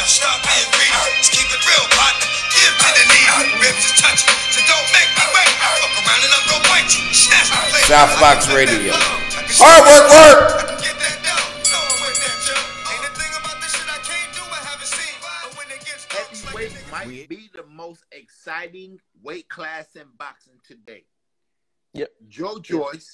Stop being greedy. Just keep it real, partner. Give to the needy. Ribs is touching, so don't make me wait. Fuck around and I'm gonna bite you. Snatch my plate. SouthBoX Radio. Hard work, work. Heavyweight might be the most exciting weight class in boxing today. Yep. Joe Joyce,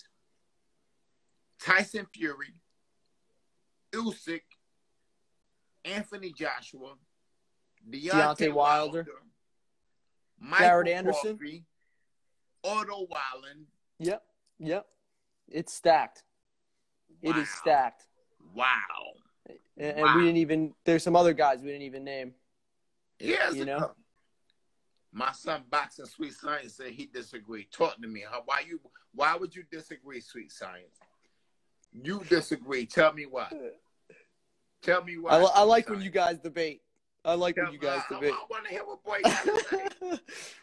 Tyson Fury, Usyk, Anthony Joshua, Deontay Wilder, Jared Anderson, Crawford, Otto Wallen. Yep. It's stacked. Wow. It is stacked. Wow. And we didn't even, there's some other guys we didn't even name. Yes, you know? My son Boxing Sweet Science said he disagreed. Talk to me. Why would you disagree, Sweet Science? You disagree. Tell me why. Tell me why. I like when you guys debate. I like when you guys debate. I want to hear what boy got to say.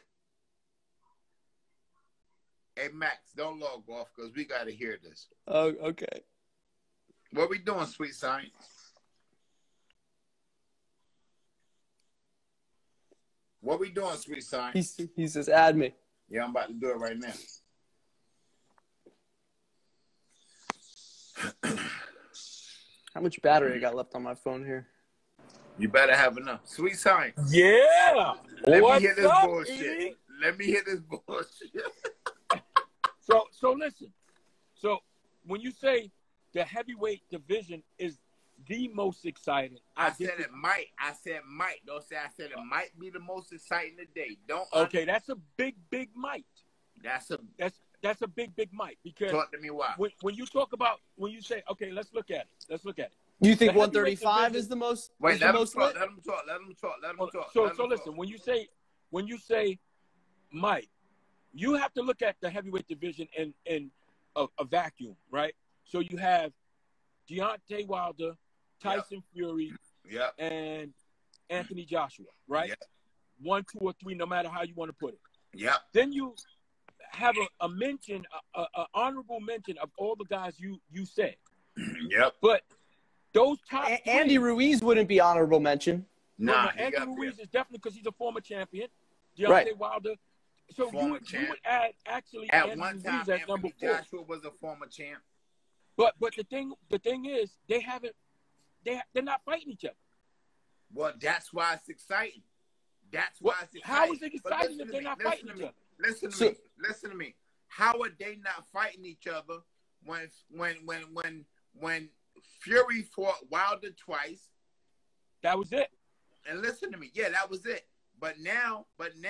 Hey, Max, don't log off because we got to hear this. Oh, okay. What we doing, Sweet Science? What we doing, Sweet Science? He says, add me. Yeah, I'm about to do it right now. How much battery I got left on my phone here? You better have enough. Sweet Science. Yeah. Let What's me hear this up, bullshit. E? Let me hear this bullshit. So listen. So when you say the heavyweight division is the most exciting, I said it might. Don't say I said it might be the most exciting today. Don't. Okay, that's a big might. That's a big might because talk to me why. When you talk about when you say okay, let's look at it. You think 135 is the most? Wait, let him talk. So listen, when you say might, you have to look at the heavyweight division in a vacuum, right? So you have Deontay Wilder, Tyson Fury, and Anthony Joshua, right? Yep. 1, 2, or 3, no matter how you want to put it. Yeah. Then you have a mention, an honorable mention of all the guys you said. Yep. But those top Andy Ruiz wouldn't be honorable mention. No, Andy Ruiz is definitely because he's a former champion. Deontay Right. Wilder. So you would add actually at Andy one Ruiz time, at number Anthony 4. Joshua was a former champ. But the thing is they're not fighting each other. Well, that's why it's exciting. That's why it's exciting. How is it exciting if they're not fighting each other? Listen to me. How are they not fighting each other when Fury fought Wilder twice? That was it. And listen to me. Yeah, that was it. But now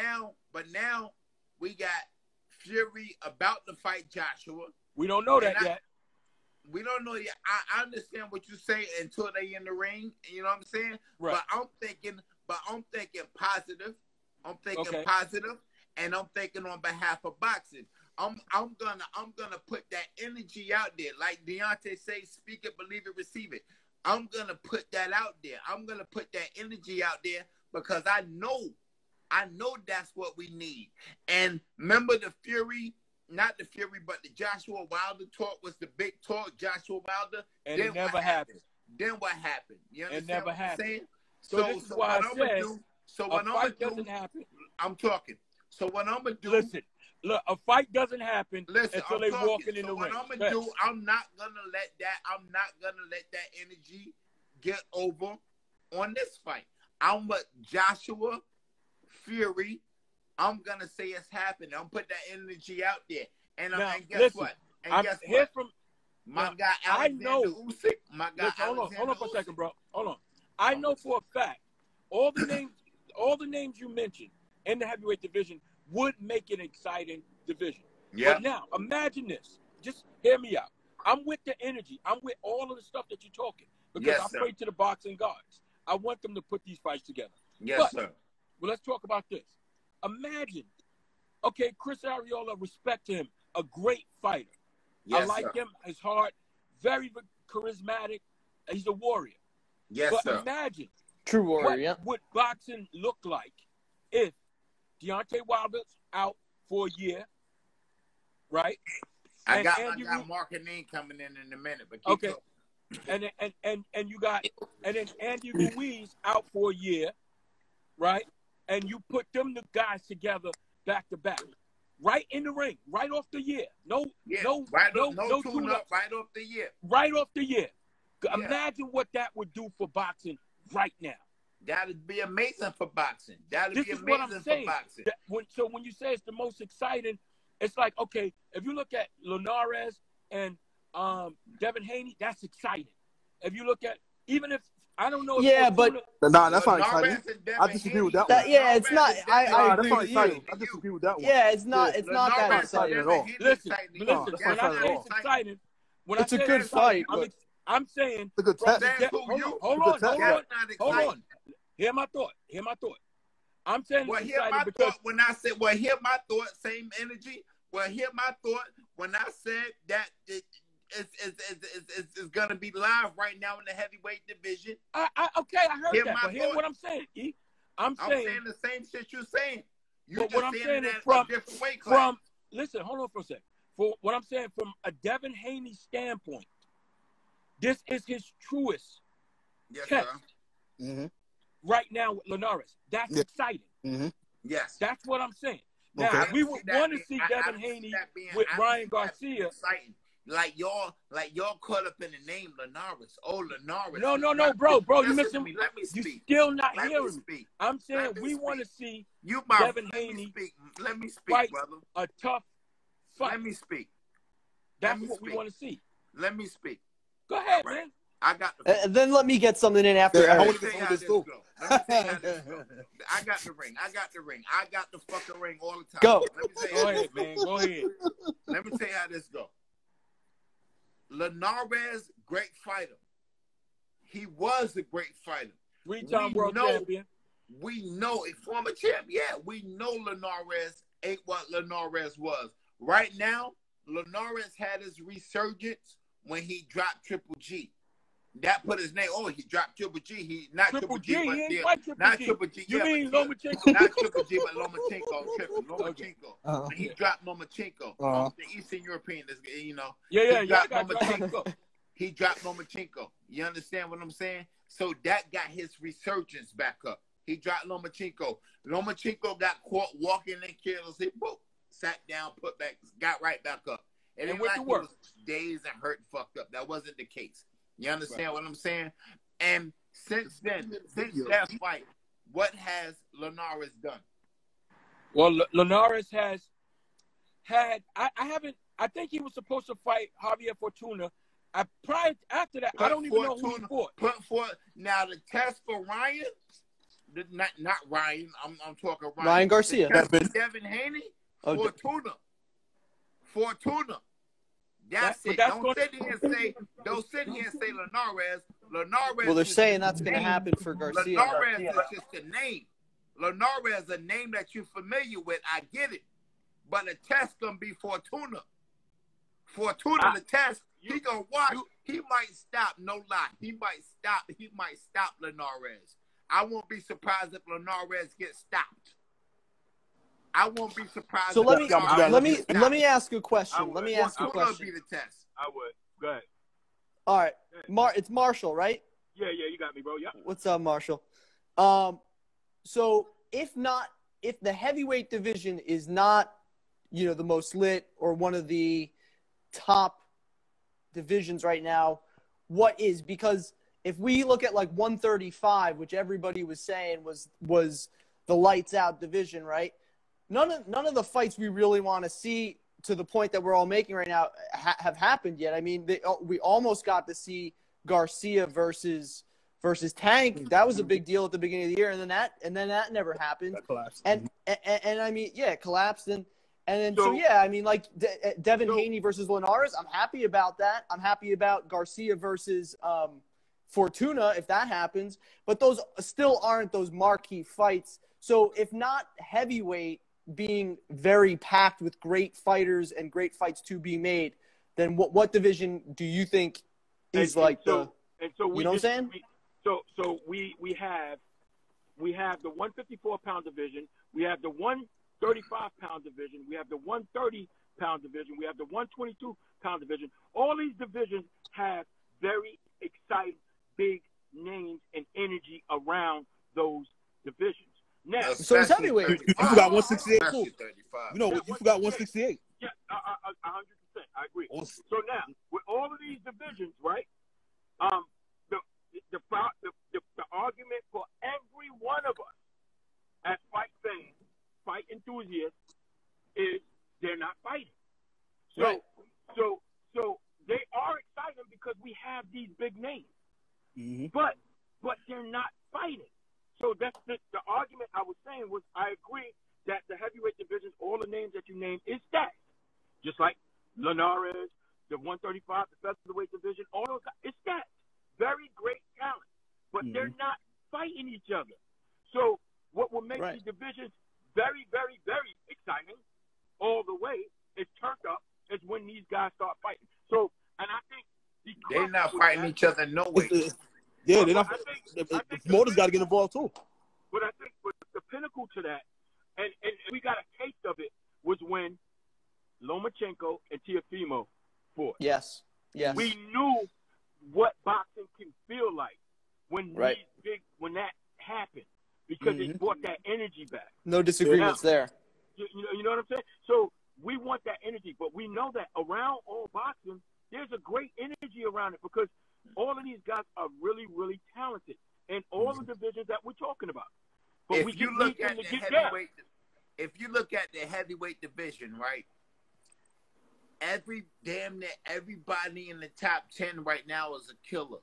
we got Fury about to fight Joshua. We don't know that yet. We don't know yet. I understand what you say until they in the ring. You know what I'm saying? Right. But I'm thinking positive. I'm thinking positive, and I'm thinking on behalf of boxing. I'm gonna put that energy out there, like Deontay say, speak it, believe it, receive it. I'm gonna put that out there. I'm gonna put that energy out there because I know that's what we need. And remember the Fury, not the Fury, but the Joshua Wilder talk was the big talk. Joshua Wilder, and it never happened. Then what happened? You understand it never what I'm happened. saying? So this is why I said a fight doesn't happen. I'm talking. So what I'm gonna do? Listen, look, a fight doesn't happen until they walking in the ring. What I'm gonna do? I'm not gonna let that energy get over on this fight. I'm with Joshua Fury. I'm gonna say it's happening. I'm put that energy out there, and guess what? And guess what? My guy Alexander Usyk. My guy Alexander. Hold on for a second, bro. Hold on. I know for a fact all the names you mentioned in the heavyweight division would make an exciting division. Yeah. But now imagine this. Just hear me out. I'm with the energy. I'm with all of the stuff that you're talking because I pray to the boxing gods. I want them to put these fights together. Yes, sir. Well, let's talk about this. Imagine, okay, Chris Arreola, respect him, a great fighter. Yes, I like him. His heart, very charismatic. He's a warrior. Yes, but sir. Imagine True warrior. what would boxing look like if Deontay Wilder's out for a year, right? I got Mark Anene coming in a minute, but keep going. and you got, and then Andy Ruiz out for a year, right? And you put them the guys together back to back, right in the ring, right off the year. No tune up, right off the year. Right off the year. Yeah. Imagine what that would do for boxing right now. That'd be amazing for boxing. That'd be amazing what I'm saying. For boxing. So when you say it's the most exciting, it's like, okay, if you look at Linares and Devin Haney, that's exciting. If you look at, even if, I don't know. Yeah, but no, that's not exciting. I disagree with that one. Yeah, it's not. I agree with you. I disagree with that one. Yeah, it's not. It's not that exciting at all. Listen. When I say it's exciting, it's a good fight. I'm saying. It's a good test. Hold on. Hear my thought. I'm saying it's exciting because when I said, hear my thought. Same energy. Hear my thought when I said that it's gonna be live right now in the heavyweight division. I heard that. But hear what I'm saying, E. I'm saying the same shit you're saying. But what I'm saying is from listen, hold on for a second. For what I'm saying from a Devin Haney standpoint, this is his truest test right now with Linares. That's exciting. Mm-hmm. Yes, that's what I'm saying. Now we would want to see Devin Haney with Ryan Garcia. Exciting. Like y'all caught up in the name Linares. Oh, Linares. No, bro. You missing me. Let me speak. You still not hearing me. I'm saying we want to see Devin Haney. Let me speak, fight brother. A tough fight. Let me speak. That's what we want to see. Let me speak. Go ahead, man. I got the then let me get something in after. Let me tell you how this go. I got the ring. I got the fucking ring all the time. Go. Go ahead, man. Go ahead. Let me tell you how this go. Linares, great fighter. He was a great fighter. Three-time world champion. We know a former champ. Yeah, we know Linares ain't what Linares was. Right now, Linares had his resurgence when he dropped Triple G. That put his name. Oh, he dropped Triple G. He not Triple G, but not Triple G. You mean Lomachenko? Not Triple G, but Lomachenko. Lomachenko. He dropped Lomachenko. The Eastern European, you know. Yeah. He dropped Lomachenko. He dropped Lomachenko. You understand what I'm saying? So that got his resurgence back up. He dropped Lomachenko. Lomachenko got caught walking in kills. He boop, sat down, put back, got right back up. And it went to work. He was dazed and hurt, fucked up. That wasn't the case. You understand what I'm saying? And since then, since that fight, what has Linares done? Well, Linares has had. I think he was supposed to fight Javier Fortuna. After that, I don't even know who he fought. Now the test for Ryan, not Ryan. I'm talking Ryan Garcia. Devin Haney. Fortuna. That's it. Don't sit here and say Linares. Well, they're saying that's going to happen for Garcia. Linares is just a name. Linares is a name that you're familiar with. I get it. But the test going to be Fortuna. The test, he going to watch. He might stop, no lie. He might stop Linares. I won't be surprised if Linares gets stopped. I won't be surprised. So let me ask a question. Let me ask a question. Be the test. I would. Go ahead. All right, it's Marshall, right? Yeah, you got me, bro. Yeah. What's up, Marshall? So if the heavyweight division is not, the most lit or one of the top divisions right now, what is? Because if we look at like 135, which everybody was saying was the lights out division, right? None of the fights we really want to see to the point that we're all making right now have happened yet. I mean, we almost got to see Garcia versus Tank. That was a big deal at the beginning of the year, and then that never happened. That collapsed. And I mean, yeah, it collapsed, and then so yeah, I mean, like Devin Haney versus Linares. I'm happy about that. I'm happy about Garcia versus Fortuna if that happens. But those still aren't those marquee fights. So if not heavyweight being very packed with great fighters and great fights to be made, then what division do you think is you know what I'm saying? So we have the 154-pound division, we have the 135-pound division, we have the 130-pound division, we have the 122-pound division. All these divisions have very exciting, big names and energy around those divisions. Now, so it's heavyweight. You forgot 168 too. 35. You know, you forgot 168. Yeah, 100%. I agree. So now, with all of these divisions, right? The argument for every one of us as fight fans, fight enthusiasts, is they're not fighting. So, Right. so they are exciting because we have these big names, but they're not fighting. So that's the argument I was saying was I agree that the heavyweight division, all the names that you named, is stacked. Just like Linares, the 135, the featherweight division, all those guys, it's stacked. Very great talent, but they're not fighting each other. So what will make these divisions very, very, very exciting all the way is turned up is when these guys start fighting. So, and I think they're not fighting each other no way. Yeah, they're not. The promoters got to get involved too. But I think the pinnacle to that, and we got a taste of it, was when Lomachenko and Teofimo fought. Yes. We knew what boxing can feel like when when that happened, because it brought that energy back. No disagreements there. You know what I'm saying? So we want that energy, but we know that around all boxing, there's a great energy around it because all of these guys are really, really talented in all the divisions that we're talking about. But If you look at the heavyweight division, right? Damn near everybody in the top 10 right now is a killer.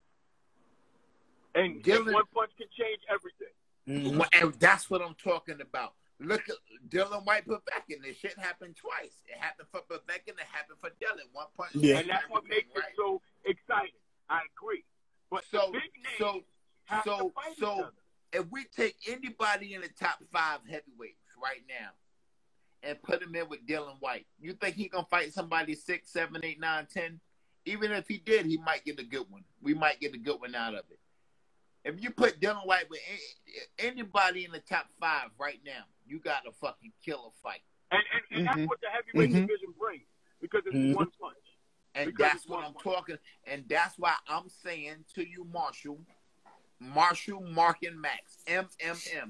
And one punch can change everything. And that's what I'm talking about. Look at Dylan White Povetkin. This shit happened twice. It happened for Povetkin. It happened for Dylan. One punch. Yeah. And that's what makes it so exciting. I agree. But the big names have to fight each other. If we take anybody in the top 5 heavyweights right now and put him in with Dylan White, you think he gonna fight somebody 6, 7, 8, 9, 10? Even if he did, he might get a good one. We might get a good one out of it. If you put Dylan White with anybody in the top 5 right now, you got a fucking killer fight. And that's what the heavyweight division brings, because it's one punch. And that's what I'm talking. And that's why I'm saying to you, Marshall, Mark, and Max, MMM.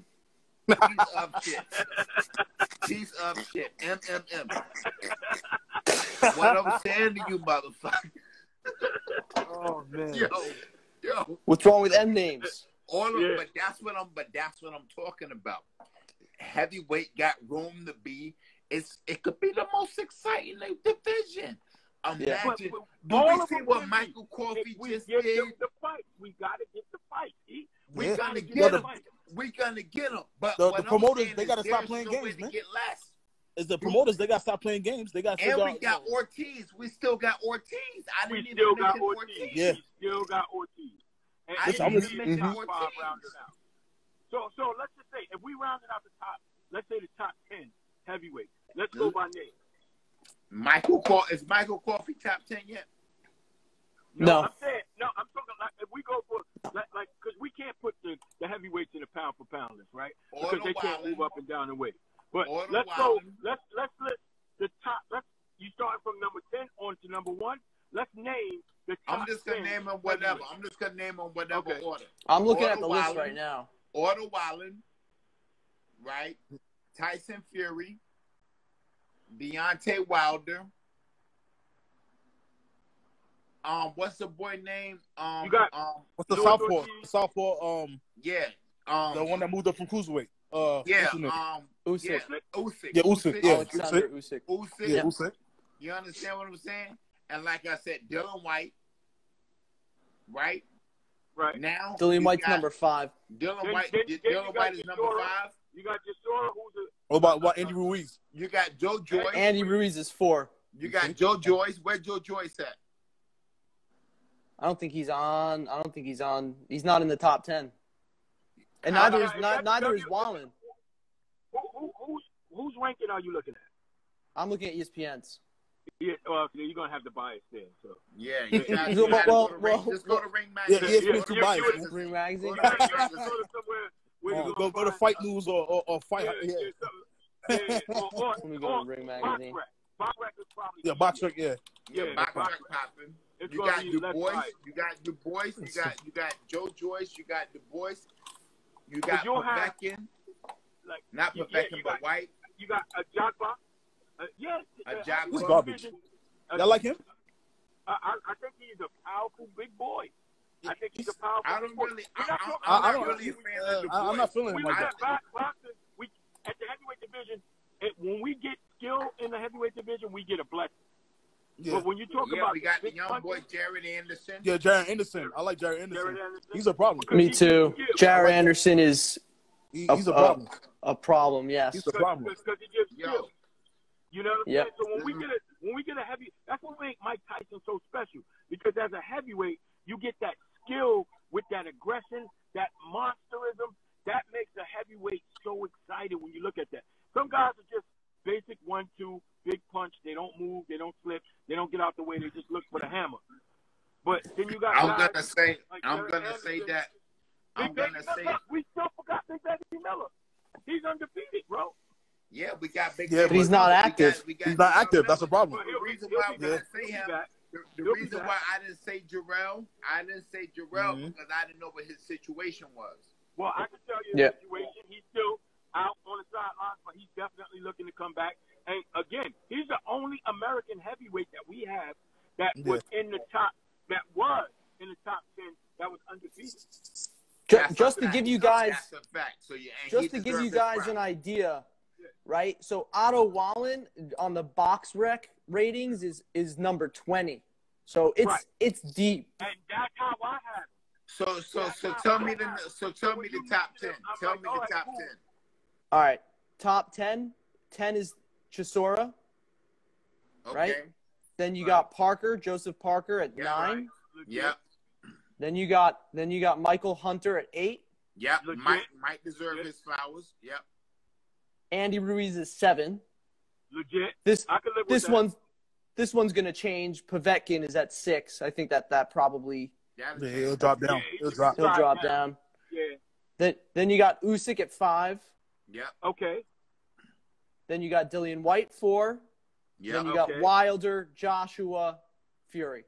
Piece of shit. MMM. What I'm saying to you, motherfucker. Oh man. Yo. What's wrong with M names? All of them, but that's what I'm talking about. Heavyweight got room to be. It could be the most exciting division. Imagine. Do we see what Michael Coffey just did? The fight. We gotta get the fight. We're gonna get him. We're gonna get him. But the promoters, they gotta stop playing games, man. Get less. It's the promoters, they gotta stop playing games. They gotta and we got Ortiz. We still got Ortiz. We still got Ortiz. Yeah. We still got Ortiz. And I didn't even mention Ortiz. So let's just say if we rounded out the top, let's say the top 10 heavyweights. Let's go by name. Is Michael Coffey top 10 yet? No. I'm talking like if we go for like because we can't put the heavyweights in the pound for pound list, right? Because they can't move up and down in weight. But let's go. Let's list the top. You start from number 10 on to number 1. Let's name the top. I'm just gonna name them whatever. I'm just gonna name them whatever order. I'm looking at the list right now. Order Wallen, right? Tyson Fury, Deontay Wilder. What's the boy name? You got what's the Southpaw? Southpaw. Yeah. The one that moved up from cruiserweight. Usyk. Yeah, Usyk. Yeah, Usyk. Yeah, Alexander Usyk. Yeah, Usyk. You understand what I'm saying? And like I said, Dylan White. Right. Now. Dylan White's number 5. Dylan White is number 5. You got Chisora, who's What about Andy Ruiz? You got Joe Joyce. Andy Ruiz is 4. You got Joe Joyce. Where's Joe Joyce at? I don't think he's on. He's not in the top 10. And neither is Wallen. Whose ranking are you looking at? I'm looking at ESPN's. Yeah, well, you're gonna have the bias there. So yeah, you gotta go to Ring Magazine. Yeah, ESPN's too biased. Ring Magazine. Go to Fight News or Fight. Let me go to Ring Magazine. Box record probably. Yeah, box check. Yeah. Box check popping. You got Du Bois. You got Du Bois. You got Joe Joyce. You got Du Bois. You got Povetkin. Not Povetkin, but White. You got a Jagba. Jagba. Who's garbage? Y'all like him? I think he's a powerful big boy. I think he's a powerful. I'm not feeling him like that. At the heavyweight division, when we get skill in the heavyweight division, we get a blessing. Yeah. But when you talk about we got the young boy Jared Anderson. Yeah, Jared Anderson. I like Jared Anderson. He's a problem. Me too. Jared Anderson is he's a problem. A problem, yes. He's a problem. Because he gives skill. You know what I'm Yep. saying? So when we get a heavy, that's what makes Mike Tyson so special. Because as a heavyweight, you get that skill with that aggression, that monsterism. That makes a heavyweight so excited when you look at that. Some guys are just basic 1-2, big punch. They don't move. They don't slip. They don't get out the way. They just look for the hammer. But then you got. I'm gonna say that. We still forgot Big Daddy Miller. He's undefeated, bro. Yeah, we got Big. Yeah, but he's not active. He's not active. That's a problem. The reason why I'm gonna say him. The reason why I didn't say Jarrell, because I didn't know what his situation was. Well, I can tell you the situation. He's still out on the sidelines, but he's definitely looking to come back. And again, he's the only American heavyweight that we have that was in the top 10, that was undefeated. Just to give you guys, that's a fact. So an idea, right? So Otto Wallen on the box rec ratings is number 20. So it's deep. And that's how I have it. So tell me the top 10. Tell me the top 10. All right, top 10. 10 is Chisora. Okay. Right. Then you got Joseph Parker at 9. Right. Yep. Then you got Michael Hunter at 8. Yep. Might deserve his flowers. Yep. Andy Ruiz is 7. Legit. I can live with this one's gonna change. Povetkin is at 6. I think that probably. Yeah, he'll drop down. He'll drop down. Yeah. Then you got Usyk at 5. Yep. Okay. Then you got Dillian White 4. Yep. Then you got Wilder, Joshua, Fury.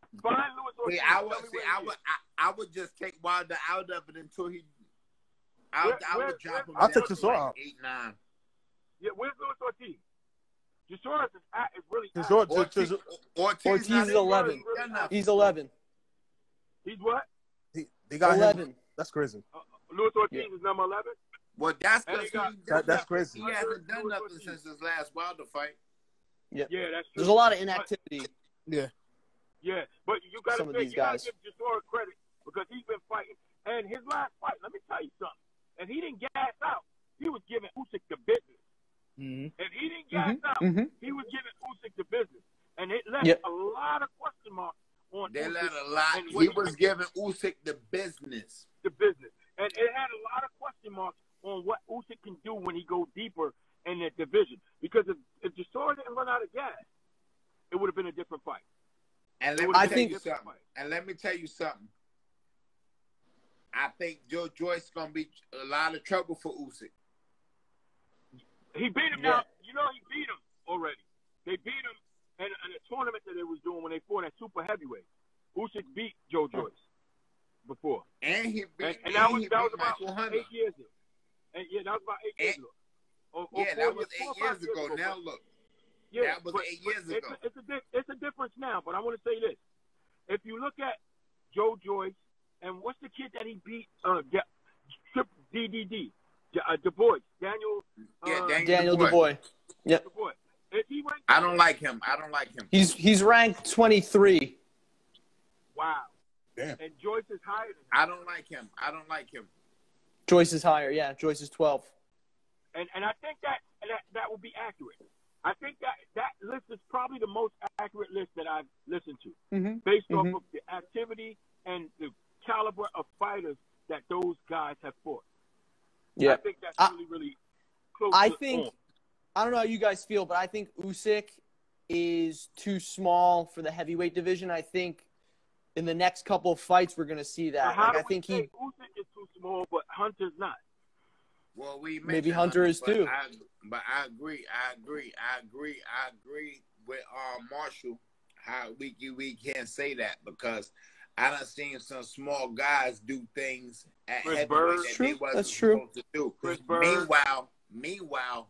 I would just take Wilder out of it until he. I would drop him. I'll take Chisora out. 8, 9. Yeah, where's Luis Ortiz? Chisora is really. Ortiz is 11. He's 11. He's what? They got 11. Him. That's crazy. Luis Ortiz is number 11. Well, that's crazy. He hasn't done nothing since his last Wilder fight. Yeah, that's true. There's a lot of inactivity. Yeah, but you got to give Chisora credit because he's been fighting. And his last fight, let me tell you something. And he didn't gas out. He was giving Usyk the business. Mm-hmm. And he didn't gas out. Mm-hmm. He was giving Usyk the business. And it left a lot of question marks on They Usyk. let a lot. He was giving Usyk the business. And it had a lot of question marks on what Usyk can do when he goes deeper in that division. Because if Chisora didn't run out of gas, it would have been a different fight. And let me tell you something. I think Joe Joyce is going to be a lot of trouble for Usyk. He beat him now. You know he beat him already. They beat him in a tournament that they was doing when they fought at super heavyweight. Usyk beat Joe Joyce before. And he beat that was about Michael Hunter. 8 years ago. And that was about 8 years ago. That was 8 years ago. Now look. That was 8 years ago. It's a difference now, but I want to say this. If you look at Joe Joyce, and what's the kid that he beat? DDD. Du Bois. Daniel Du Bois. Yep. Du Bois. If he ranked I don't like him. He's ranked 23. Wow. Damn. And Joyce is higher than him. I don't like him. Joyce is higher. Yeah, Joyce is 12. And I think that will be accurate. I think that list is probably the most accurate list that I've listened to, based off of the activity and the caliber of fighters that those guys have fought. Yeah, I think that's really close. I don't know how you guys feel, but I think Usyk is too small for the heavyweight division. I think in the next couple of fights we're going to see that. I think Usyk is too small, but Hunter's not. Well, we maybe Hunter is too. But I agree with Marshall. How we can't say that because I done seen some small guys do things at heavyweight that they wasn't supposed to do. Meanwhile,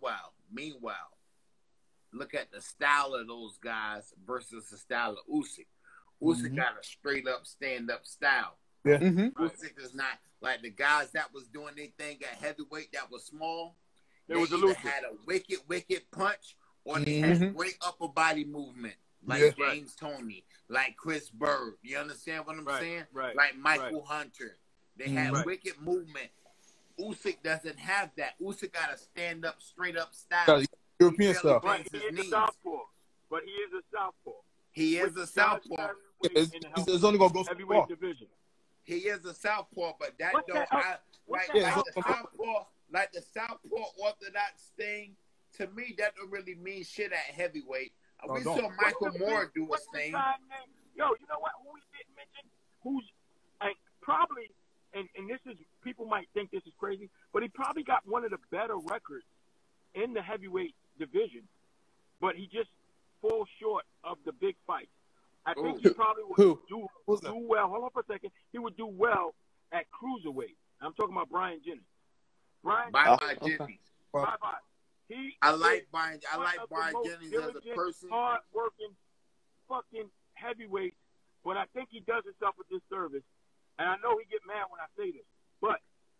look at the style of those guys versus the style of Usyk. Usyk got a straight up stand up style. Yeah. Usyk is not like the guys that was doing their thing at heavyweight that was small. They either had a wicked punch or they had great upper body movement. Like James Toney, like Chris Bird. You understand what I'm saying? Right. Like Michael Hunter. They had wicked movement. Usyk doesn't have that. Usyk got a stand up, straight up style. European style. Right. He is a southpaw. But he is a southpaw. He is a southpaw. It's only gonna go so heavyweight far. division. He is a southpaw, but that What's don't that? like the southpaw orthodox thing. To me, that don't really mean shit at heavyweight. We saw Michael Moore do his thing. Yo, you know what? Who we didn't mention? Who's like probably, and this is people might think this is crazy, but he probably got one of the better records in the heavyweight division, but he just falls short of the big fights. I think he probably would do well. Hold on for a second. He would do well at cruiserweight. I'm talking about Brian Jennings. Bye, Jennings. Bye. I like Brian Jennings as a person. Hard-working, fucking heavyweight, but I think he does himself a disservice. And I know he get mad when I say this, but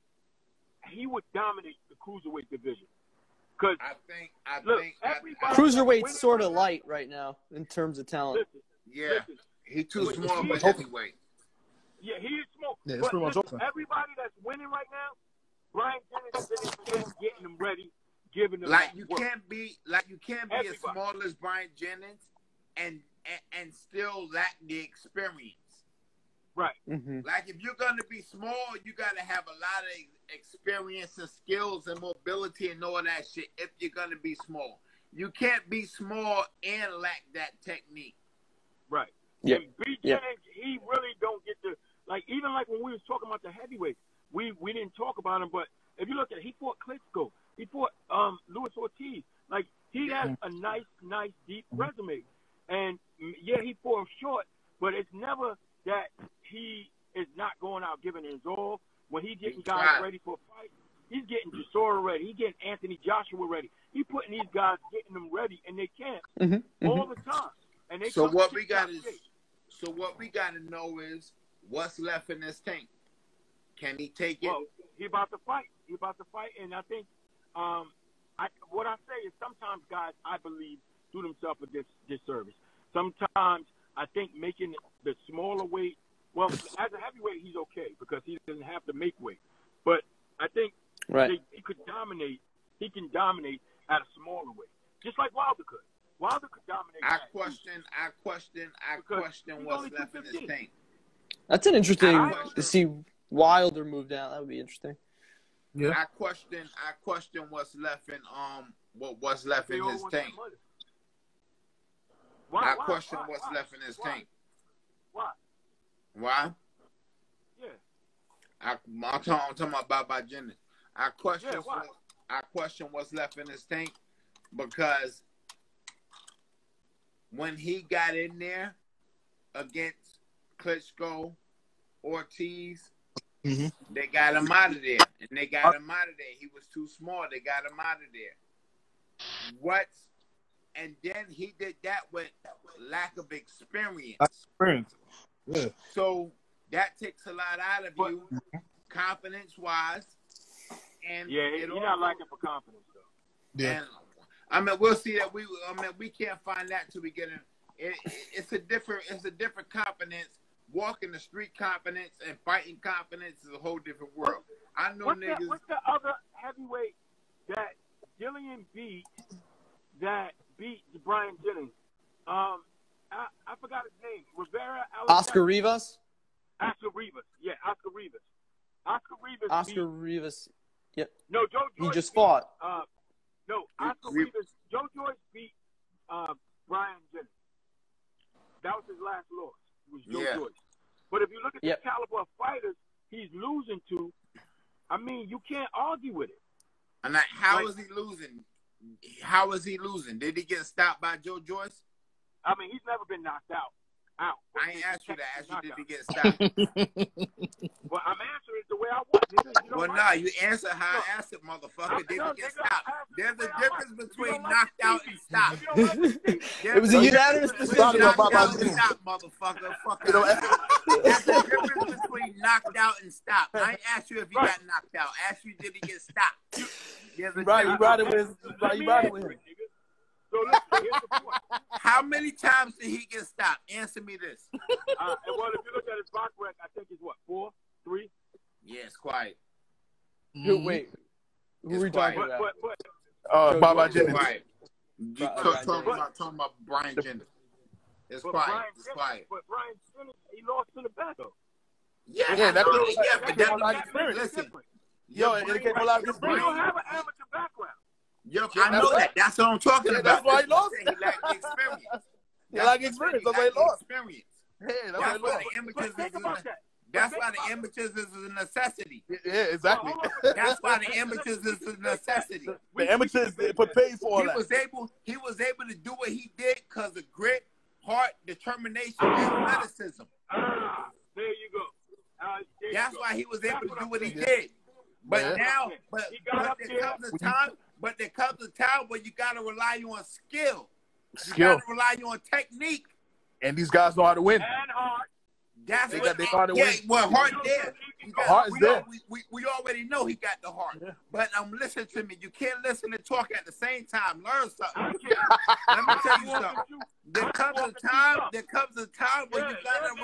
he would dominate the cruiserweight division. Because I think cruiserweight's sort of light right now in terms of talent. Listen, he's too small for heavyweight. Yeah, he is small. Yeah, but listen, everybody that's winning right now, Brian Jennings is in his getting them ready. You can't be as small as Brian Jennings and still lack the experience. Right. Like if you're gonna be small, you gotta have a lot of experience and skills and mobility and all that shit. If you're gonna be small, you can't be small and lack that technique. Right. Yeah. And B. Jennings, he really don't get the even when we was talking about the heavyweight, we didn't talk about him, but if you look at it, he fought Klitschko. He fought Luis Ortiz. Like, he has a nice, deep resume. And, yeah, he falls short, but it's never that he is not going out giving his all. When he's getting guys ready for a fight, he's getting Chisora ready. He's getting Anthony Joshua ready. He's putting these guys, getting them ready, and they can't all the time. And they so what we got to know is what's left in this tank. Can he take it? Well, he about to fight. And I think what I say is sometimes guys, I believe, do themselves a disservice. Sometimes I think making the smaller weight, well, as a heavyweight, he's okay because he doesn't have to make weight. But I think he could dominate. He can dominate at a smaller weight, just like Wilder could. Wilder could dominate. I question what's left in this tank. That's an interesting to see Wilder move down. That would be interesting. Yeah. I question what's left in what's left in his tank. I question what's left in his tank. Why? Yeah. I'm talking about Baba Jennings. I question what's left in his tank because when he got in there against Klitschko, Ortiz, they got him out of there. And they got him out of there. He was too small. They got him out of there. And then he did that with lack of experience. Yeah. So that takes a lot out of you, confidence-wise. And you're not lacking for confidence, though. Yeah. And, we'll see that we can't find that till we get in. It's a different confidence. Walking the street confidence and fighting confidence is a whole different world. I know niggas. What's the other heavyweight that Gillian beat Brian Jennings? I forgot his name. Rivera. Oscar Rivas. Oscar Rivas. Yeah, Oscar Rivas. Oscar Rivas. Yep. No, Joe Joyce. He just fought. Oscar Rivas. Joe Joyce beat Brian Jennings. That was his last loss. It was Joe Joyce. But if you look at the caliber of fighters he's losing to, I mean, you can't argue with it. And like, how is he losing? How is he losing? Did he get stopped by Joe Joyce? I mean, he's never been knocked out. I ain't asked you that. I asked you, did he get stopped? Well, I'm answering it the way I want. Well, no, you answer how I asked it, motherfucker. Did he get stopped? There's a difference between knocked out and stopped. It was a unanimous decision. Knocked out and stopped, motherfucker. Fuck out. There's a difference between knocked out and stopped. I ain't asked you if he got knocked out. I asked you, did he get stopped? You ride it with him. So listen, here's the point. How many times did he get stopped? Answer me this. Well, if you look at his box record, I think it's what, 4, 3? Yeah, it's quiet. Wait, who are we talking about? Baba Jennings. Quiet. You talking about Brian Jennings. It's quiet. It's quiet. But Brian Jennings, he lost to the back though. Yeah, that's but that's experience. Listen, it came a lot of You experience. don't have an amateur background. Yo, I know that. That's what I'm talking about. That's why he lost. He lacked the experience. He lacked experience. That's why he lost. Experience. Hey, that's That's why why he the lost. amateurs that's why the amateurs is a necessity. Yeah, exactly. That's why the amateurs is a necessity. The amateurs paid for all He that. was able to do what he did because of grit, heart, determination, and athleticism. There you go. That's why he was able to do what he did. But now, but there comes a time where you gotta rely on skill. You gotta rely on technique. And these guys know how to win. And heart. That's They what got how to win. well, heart there. Heart is there. We already know he got the heart. Yeah. But listen to me. You can't listen and talk at the same time. Learn something. Let me tell you something. There comes a time where you gotta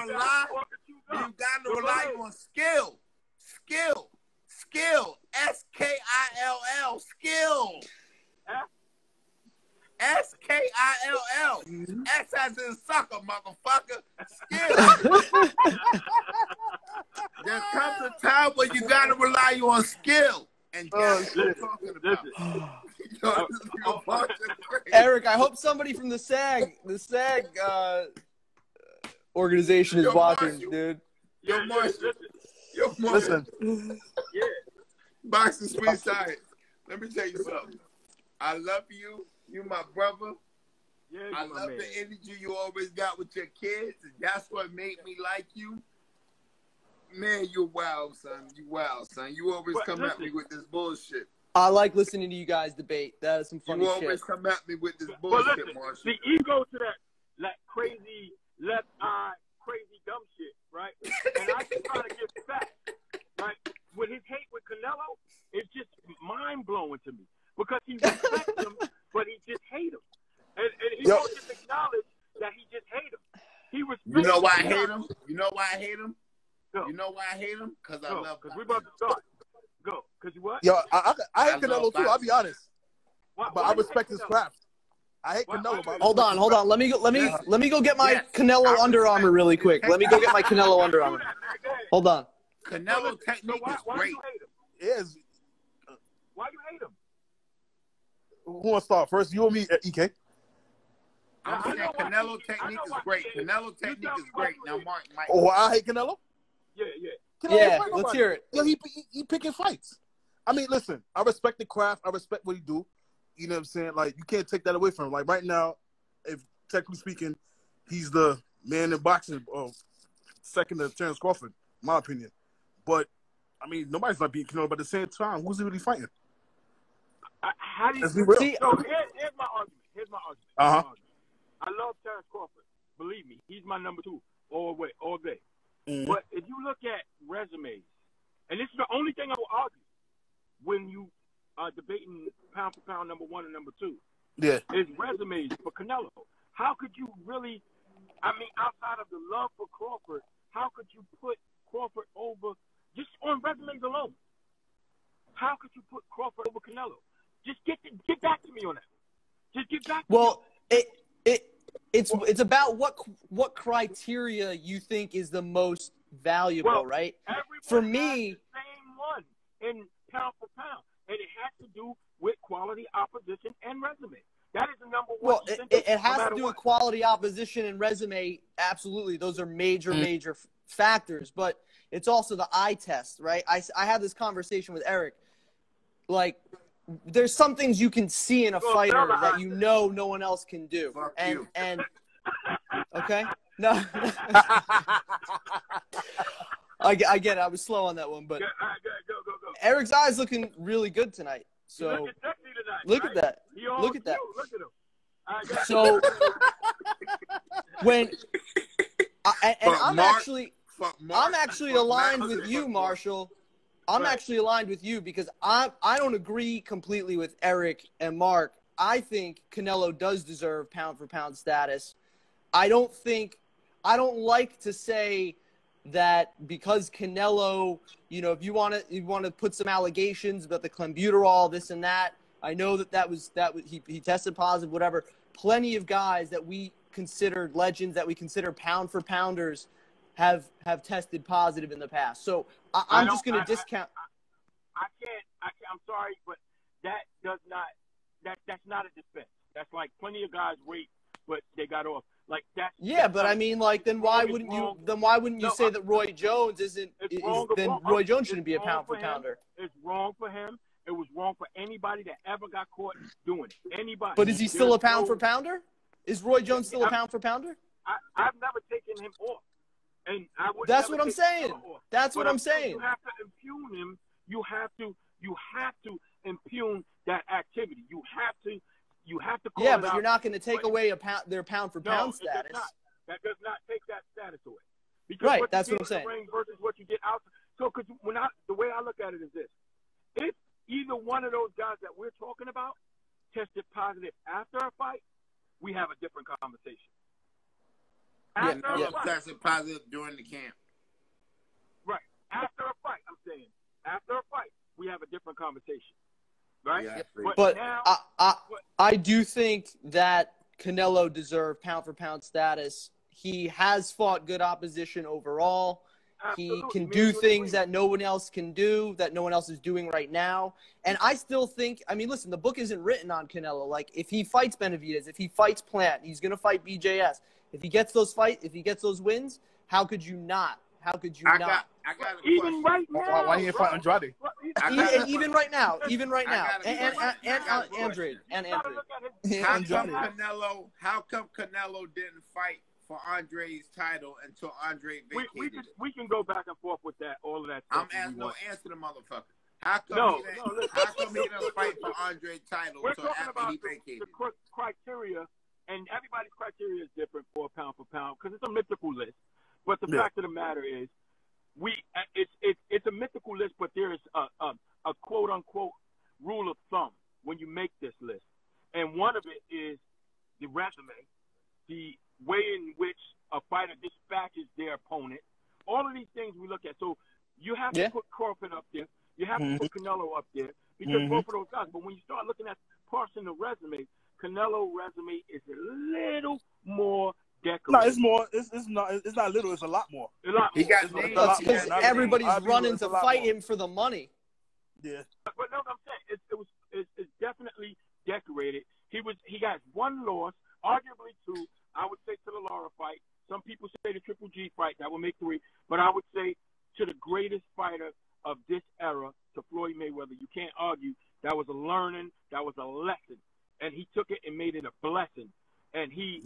rely on skill. Skill. S-K-I-L-L. Skill. S-K-I-L-L. S as in sucker, motherfucker. Skill. There comes a time where you gotta rely on skill. And that's what I'm talking about. Eric, I hope somebody from the SAG organization is watching, dude. Yo, Marshall. Listen. Yeah. Boxing Sweet Science. Let me tell you something. I love you. You my brother. Yeah, I love the energy you always got with your kids. And that's what made me like you. Man, you're wild, son. You wild, son. You always come at me with this bullshit. I like listening to you guys debate. That is some funny shit. You always come at me with this bullshit, Marshall. The ego to that crazy left eye, crazy dumb shit, right? And I just try to get back, right? With his hate with Canelo, it's just mind blowing to me because he respects him, but he just hate him, and he won't just acknowledge that he just hate him. He respects. You know why I hate him? You know why I hate him? Go. You know why I hate him? Because I love. Because we're about to start. Go. Because you what? Yo, I hate Canelo too. I'll be honest, but I respect his craft. I hate Canelo. Hold on. Let me go get my Canelo Under Armour really quick. Let me go get my Canelo Under Armour. Hold on. Canelo technique is great. Yes. Why you hate him? Who wants to start first? You or me, EK? I'm saying Canelo technique is great. Canelo technique is great. Now, Mark. Oh, I hate Canelo? Yeah. Yeah, let's hear it. Yo, he picking fights. I mean, listen, I respect the craft. I respect what he do. You know what I'm saying? Like, you can't take that away from him. Like, right now, if technically speaking, he's the man in boxing, second to Terrence Crawford, in my opinion. But, I mean, nobody's not beating Canelo, but at the same time, who's he really fighting? How do you Let's be real. see? So here's my argument. Uh-huh. I love Terrence Crawford. Believe me, he's my number 2 all day. Mm-hmm. But if you look at resumes, and this is the only thing I will argue when you are debating pound for pound number 1 and number 2, is resumes for Canelo. How could you really, I mean, outside of the love for Crawford, how could you put Crawford over just on resumes alone? How could you put Crawford over Canelo? Just get back to me on that. Just get back to me. Well, it's about what criteria you think is the most valuable, right? For me, the same one in pound for pound, and it has to do with quality opposition and resume. That is the number one. Well, it has to do with quality opposition and resume. Absolutely, those are major factors, but it's also the eye test, right? I had this conversation with Eric. Like, there's some things you can see in a fighter that no one else can do. And okay, no, I get it. I was slow on that one, but Go. Eric's eyes looking really good tonight. So look at that. Look at that. Look at him. So when I'm actually aligned with you, Marshall. I'm actually aligned with you because I don't agree completely with Eric and Mark. I think Canelo does deserve pound for pound status. I don't like to say that because Canelo, if you want to put some allegations about the clenbuterol, this and that. I know that was he tested positive, whatever. Plenty of guys that we considered legends, that we consider pound for pounders, have tested positive in the past. So I'm just going to discount. I can't. I'm sorry, but that's not a defense. That's like plenty of guys wait, but they got off. Like that. Yeah, but I mean, like, then why wouldn't you say that Roy Jones Roy Jones shouldn't be a pound for pounder? It's wrong for him. It was wrong for anybody that ever got caught doing it. Anybody. But is he still a pound for pounder? Is Roy Jones still a pound for pounder? I've never taken him off. And that's what I'm saying. That's what I'm saying. You have to impugn him. You have to impugn that activity. You have to call yeah, it but out. you're not going to take away their pound for pound status. That does not take that status away. Because right, that's what I'm saying. Versus what you get out. So, because the way I look at it is this: if either one of those guys that we're talking about tested positive after a fight, we have a different conversation. Tested positive during the camp. Right. After a fight, I'm saying. After a fight, we have a different conversation. Right? Yeah, but now, I do think that Canelo deserved pound for pound status. He has fought good opposition overall. Absolutely. He can do things that no one else can do, that no one else is doing right now. And I still think, I mean, listen, the book isn't written on Canelo. Like, if he fights Benavidez, if he fights Plant, he's going to fight BJS. If he gets those wins, how could you not? How could you not? I got a even right now. Why he ain't fight Andrade? Even right now. And Andrade. How come Canelo didn't fight for Andre's title until Andre vacated? We can go back and forth with that, all of that stuff. Answer the motherfucker. How come he didn't fight for Andre's title until after he vacated? The criteria, and everybody's criteria is different for pound because it's a mythical list. But the fact of the matter is, it's a mythical list, but there is a quote unquote rule of thumb when you make this list, and one of it is the resume, the way in which a fighter dispatches their opponent. All of these things we look at. So you have to put Crawford up there. You have to put Canelo up there because both of those guys. But when you start looking at parsing the resume, Canelo resume is a little more decorated. No, it's more. It's not little. It's a lot more. A lot more. He got because everybody's running to fight him for the money. Yeah. But no, I'm saying it's definitely decorated. He got one loss, arguably two. I would say to the Lara fight. Some people say the Triple G fight that will make 3, but I would say to the greatest fighter of this era, to Floyd Mayweather. You can't argue. That was a learning. That was a lesson, and he took it and made it a blessing. And he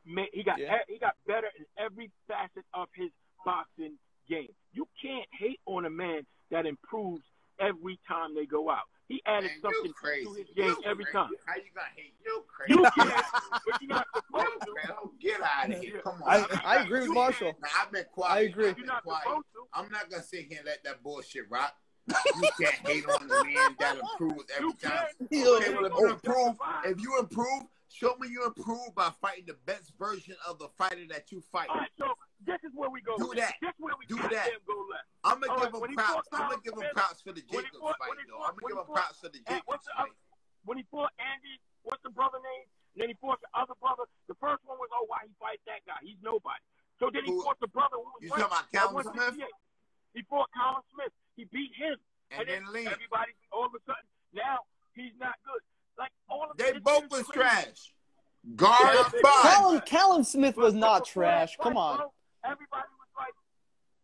got better in every facet of his boxing game. You can't hate on a man that improves every time they go out. He added something to his game every time. How you gonna hate? You crazy. You can't, but you're not supposed to. Get out of here. Come on. I agree with Marshall. Now, I've been quiet. I agree. You're not supposed to. I'm not gonna sit here and let that bullshit rock. You can't hate on the man that improves every time. Okay, well, if you improve, show me you improve by fighting the best version of the fighter that you fight. All right, so this is where we go. Do that. This is where we Do go left. I'm gonna give him props. I'm gonna give him props for the Jacobs fight, though. I'm gonna give him props for the Jacobs fight. When he fought Andy, what's the brother name? And then he fought the other brother. The first one was, why he fight that guy? He's nobody. So then he fought the brother who was you talking about Calvin Smith? He fought Colin Smith. He beat him. And then Lee. Everybody, all of a sudden, now he's not good. Like all of they both was trash. Guard Callum Smith was not trash. Come on. Everybody was like,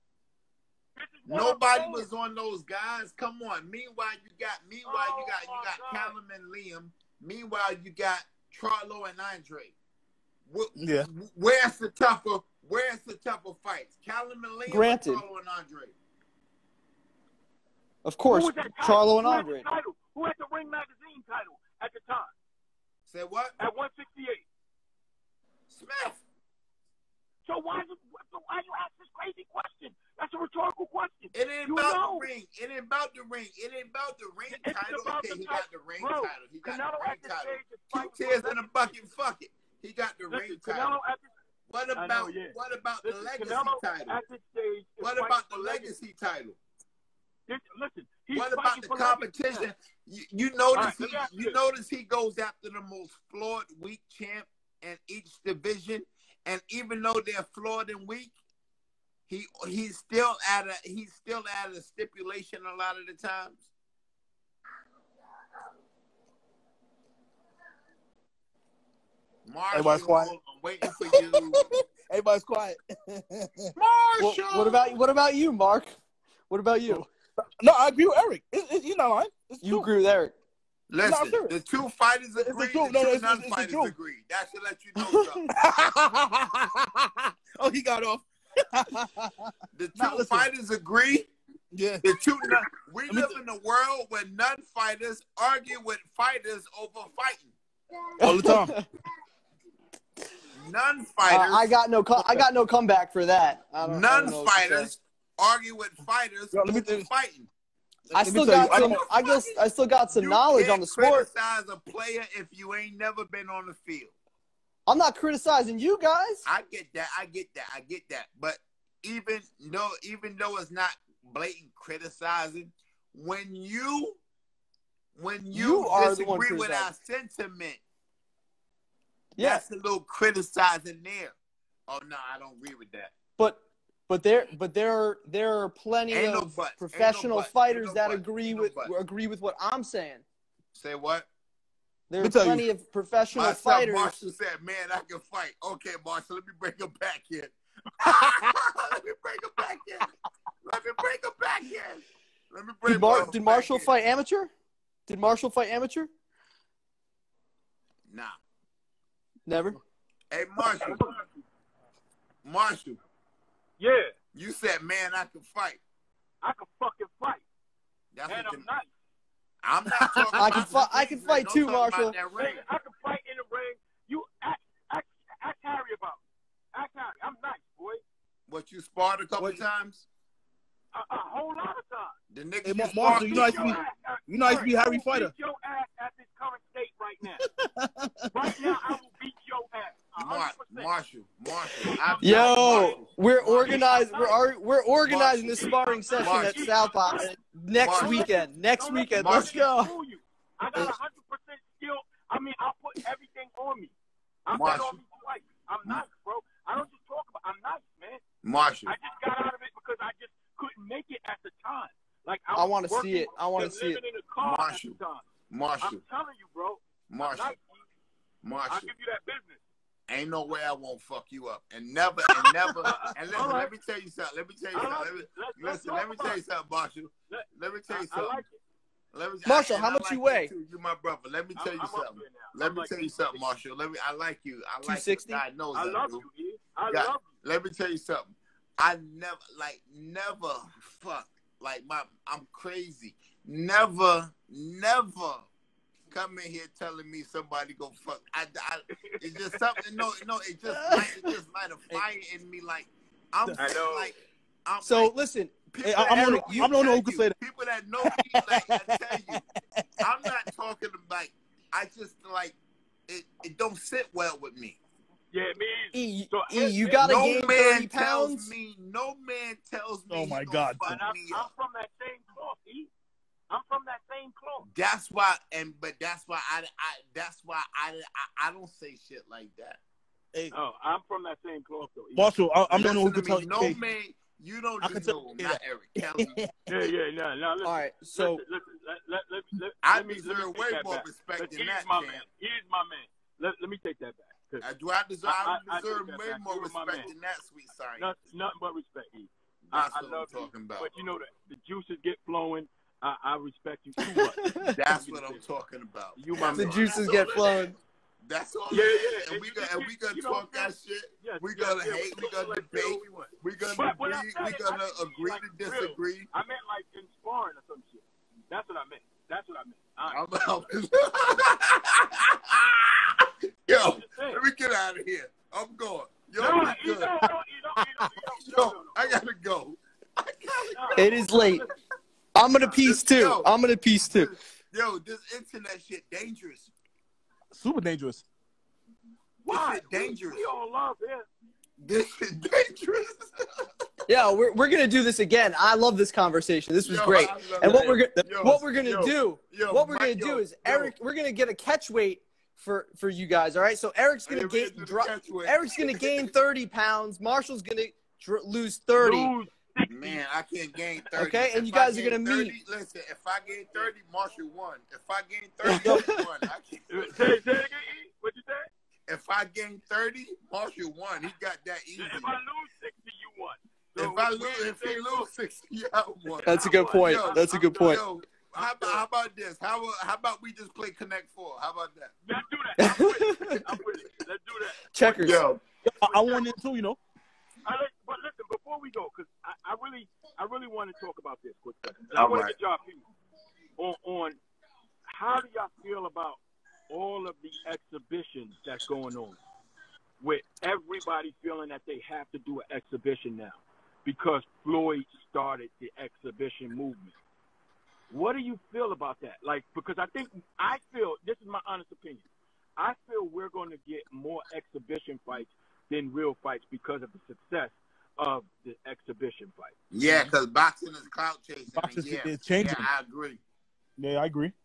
Nobody was on those guys. Come on. Meanwhile, you got Callum and Liam. Meanwhile, you got Charlo and Andre. Where's the tougher fights? Callum and Liam or Charlo and Andre? Of course, Charlo and Andre. Who had the Ring Magazine title at the time? Say what? At 168. Smith. So why you ask this crazy question? That's a rhetorical question. It ain't about the ring. It ain't about the ring. It ain't about the ring title. Okay, he got the ring title. He got the ring title. 2 tears in a bucket. Fuck it. He got the ring title. What about the legacy title? What about the legacy title? Listen, what about the competition? You notice he goes after the most flawed, weak champ in each division, and even though they're flawed and weak, he's still at a stipulation a lot of the times. Marshall, everybody's quiet. I'm waiting for you. Everybody's quiet. Marshall. What about you, Mark? What about you? No, I agree with Eric. You're not lying. You agree with Eric. Listen, the two fighters agree. The two non-fighters agree. That should let you know something. Oh, he got off. The two fighters agree. Yeah. We live in a world where non-fighters argue with fighters over fighting. All the time. Non-fighters. I got no comeback for that. Non-fighters argue with fighters over fighting. I still got some knowledge on the sport. Criticize a player if you ain't never been on the field. I'm not criticizing you guys. I get that. But even though it's not blatant criticizing, when you disagree with our sentiment, that's a little criticizing there. Oh no, I don't agree with that. But there are plenty of professional fighters that agree with what I'm saying. Say what? There are plenty of professional fighters. Marshall said, "Man, I can fight." Okay, Marshall, let me bring him back in. Did Marshall fight amateur? Did Marshall fight amateur? Nah. Never? Hey, Marshall. Yeah. You said, man, I can fight. I can fucking fight. That's and what I'm nice. I'm not talking about I can fight too, Marshall. I can fight in the ring. You ask Harry about it. Ask Harry. I'm nice, boy. What, you sparred a couple times? A whole lot of times. The nigga hey, Marshall, you know I be Harry fighter. Beat your ass at this current state right now. Right now, I will beat your ass. Marshall. Yo, we're organizing this sparring session at SouthBoX next weekend. Next weekend, let's go. I got 100% skill. I mean, I'll put everything on me. I'm not on me twice. I'm nice, bro. I don't just talk about. I'm nice, man. Marshall. I just got out of it because I just couldn't make it at the time. Like I want to see it. Living in a car Marshall. at the time. Marshall. I'm telling you, bro. Marshall. I'll give you that business. Ain't no way I won't fuck you up. And never. And listen, let me tell you something. Let me tell you something, Marshall. Let me tell you something. Marshall, how much you weigh? You're my brother. Let me tell you something. Let me tell you something, Marshall. I like you. I like 260? you. God knows I love you. I love you. Let me tell you something. I never fuck. I'm crazy. Never come in here telling me somebody go fuck. It's just something. No. It just light a fire in me. Listen. I'm the one who can say that. People that know me, I tell you, I'm not talking about. I just it don't sit well with me. Yeah, me. You gotta gain 30 pounds. No man tells me. Oh my God. I'm from that same cloth. I'm from that same cloth. That's why, I don't say shit like that. Hey, I'm from that same cloth though. Marshall, I'm the one who can tell you. No man, you don't just know. Not Eric. Kelly. Yeah. No, listen. All right, so I deserve way more respect than that. He's my man. Let me take that back. I deserve way more respect than that, sweet sorry. Nothing but respect. That's I what love I'm talking about. But you know the juices get flowing. I respect you too much. That's what I'm talking about. You my The man. juices get flowing. That's all. Yeah. And we gonna talk that shit. Yes, we gonna hate. We gonna debate. We gonna agree. We gonna agree to disagree. I meant like in sparring or some shit. That's what I meant. I'm out. Yo, let me get out of here. I'm going. Yo, I gotta go. It is late. I'm gonna peace too. Yo, this internet shit dangerous. Super dangerous. Why? This shit dangerous. We all love it. This shit dangerous. Yeah, we're gonna do this again. I love this conversation. This was great. And what we're gonna do is Eric. We're gonna get a catch weight for you guys. All right. So Eric's gonna gain 30 pounds. Marshall's gonna lose 30. Man, I can't gain 30. Okay, and you guys are gonna meet. Listen, if I gain 30, Marshall won. If I gain 30, Marshall won. I can't. Say again, what you say? If I gain 30, Marshall won. He got that easy. If I lose 60, you won. So if he lose 60, I won. That's a good point. That's a good point. Yo, how about this? How about we just play Connect 4? How about that? Let's do that. I'm with it. Let's do that. Checkers. Yo, I want it too, you know. But listen, before we go, because I really want to talk about this quick second. I All want right. to get y'all opinion on how do y'all feel about all of the exhibitions that's going on, with everybody feeling that they have to do an exhibition now because Floyd started the exhibition movement. What do you feel about that? Like, because I feel, this is my honest opinion, I feel we're going to get more exhibition fights than real fights because of the success of the exhibition fight. yeah, because boxing is clout chasing. Boxing Yeah, is changing. I agree. Yeah, I agree.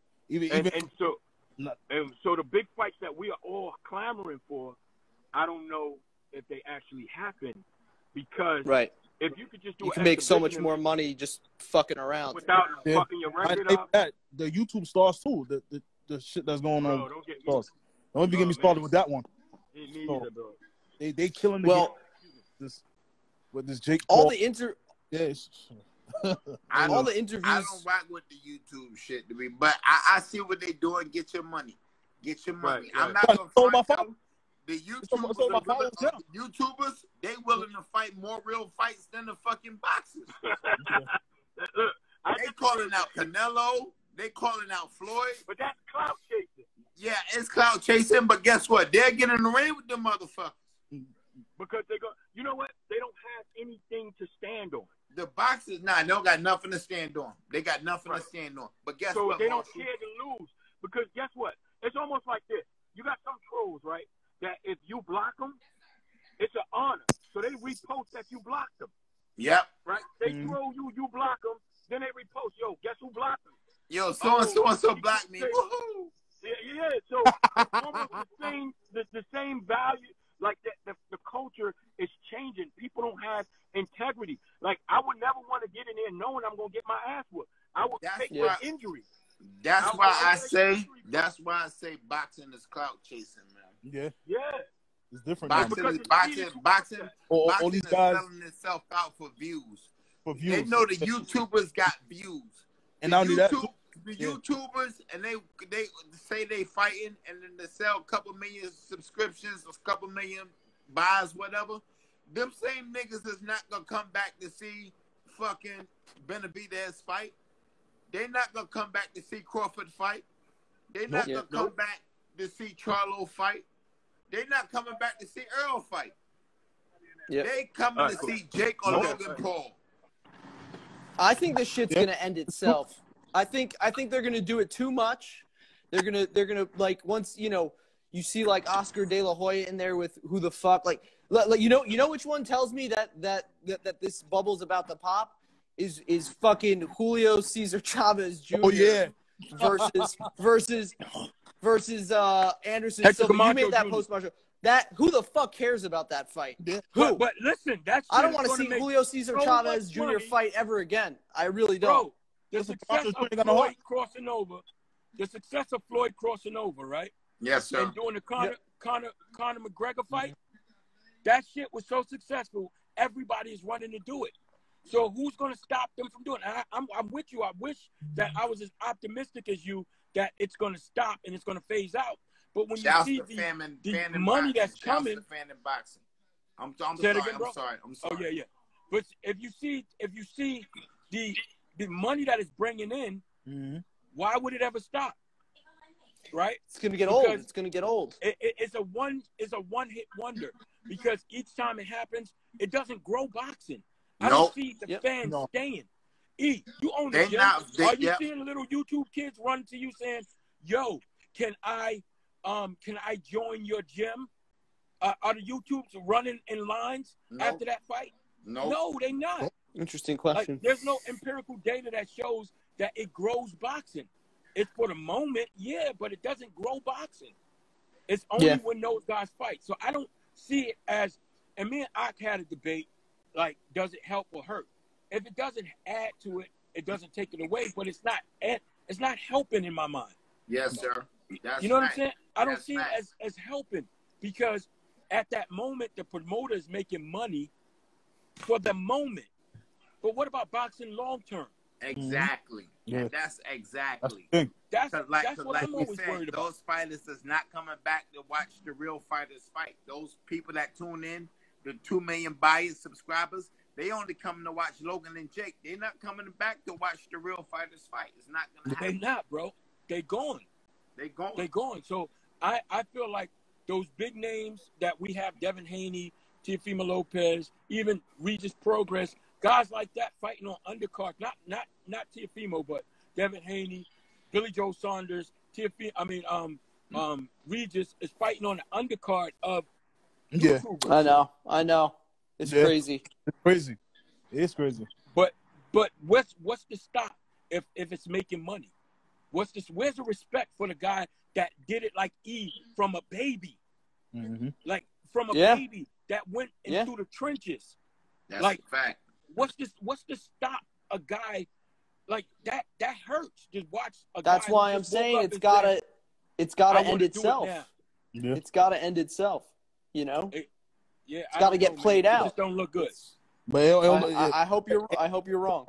So the big fights that we are all clamoring for, I don't know if they actually happen, because if you could just do, you can make so much more money just fucking around without fucking your record up. The YouTube stars too. The shit that's going on. Don't get me. Don't even get me started with that one. Me either, bro. They killing the game with this Jake all Paul. the inter Yes. all the interviews. I don't rock with the YouTube shit to me, but I see what they doing. Get your money. Get your money. Right. I'm not gonna fight them. The YouTubers, they willing to fight more real fights than the fucking boxers. They calling out Canelo. They calling out Floyd. But that's clout chasing. Yeah, it's clout chasing, but guess what? They're getting in the ring with them motherfuckers. Because they go, you know what? They don't have anything to stand on. The boxers, they don't got nothing to stand on. They got nothing to stand on. But guess what? So they don't care to lose. Because guess what? It's almost like this. You got some trolls, right? That if you block them, it's an honor. So they repost that you blocked them. Yep. Right? They troll you, you block them, then they repost. Yo, guess who blocked them? Yo, so blocked me. Woohoo! Yeah. So it's almost the same value. Like the culture is changing. People don't have integrity. Like, I would never want to get in there knowing I'm gonna get my ass whooped. I would take the injury. That's why I say boxing is clout chasing, man. Yeah. It's different. Boxing all these is guys selling itself out for views. They know the YouTubers got views. And not only that, the YouTubers, and they say they fighting, and then they sell a couple million subscriptions, a couple million buys, whatever. Them same niggas is not gonna come back to see fucking Benavidez fight. They not gonna come back to see Crawford fight. They not gonna come back to see Charlo fight. They not coming back to see Earl fight. Yep. They coming to see Jake or Logan Paul. I think this shit's gonna end itself. I think they're gonna do it too much. They're gonna like, once you see like Oscar De La Hoya in there with who the fuck, like you know which one tells me that this bubble's about to pop is fucking Julio Cesar Chavez Jr. Oh yeah. versus Anderson Silva. You made that post, Marshall. Who the fuck cares about that fight? Yeah. Who? But listen, I don't want to see Julio Cesar Chavez Jr. fight ever again. I really don't. Bro, the success of Floyd crossing over, right? Yes, sir. And doing the Conor McGregor fight, that shit was so successful. Everybody is running to do it. So who's going to stop them from doing it? I'm with you. I wish that I was as optimistic as you that it's going to stop and it's going to phase out. But when you see the money that's coming, I'm sorry. Oh yeah. But if you see the money that it's bringing in, why would it ever stop? Right? It's gonna get old. It's gonna get old. It's a one-hit wonder because each time it happens, it doesn't grow boxing. I don't see the fans staying. You own the gym. Are you seeing little YouTube kids run to you saying, "Yo, can I join your gym?" Are the YouTubes running in lines after that fight? No, they not. Interesting question. Like, there's no empirical data that shows that it grows boxing. It's for the moment, but it doesn't grow boxing. It's only when those guys fight. So I don't see it as, and me and Ak had a debate, like, does it help or hurt? If it doesn't add to it, it doesn't take it away, but it's not helping in my mind. Yes, sir. You know what I'm saying? I don't see it as helping because at that moment, the promoter is making money for the moment. But what about boxing long term? Exactly. Yeah. That's exactly. That's what I'm always worried about. Those fighters is not coming back to watch the real fighters fight. Those people that tune in, the 2 million buyers, subscribers, they only coming to watch Logan and Jake. They're not coming back to watch the real fighters fight. It's not going to happen. They're not, bro. They're gone. They're gone. So I feel like those big names that we have, Devin Haney, Teofimo Lopez, even Regis Progress, guys like that fighting on undercard, not Teofimo, but Devin Haney, Billy Joe Saunders, Regis is fighting on the undercard of YouTubers. I know. It's crazy. It's crazy. It's crazy. But what's the stop if it's making money? Where's the respect for the guy that did it like from a baby? Mm-hmm. Like from a baby that went into the trenches. That's like a fact. What's the stop a guy like that hurts to watch a That's guy why I'm saying it's gotta end itself. It's gotta end itself. You know? It's gotta get played out. It just don't look good. But I hope you're wrong.